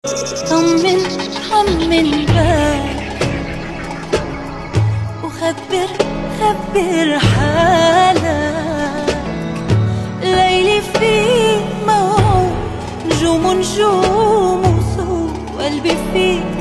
طمن بالك وخبر حالك. ليلي فيك موعود، نجوم وصوت، وقلبي فيك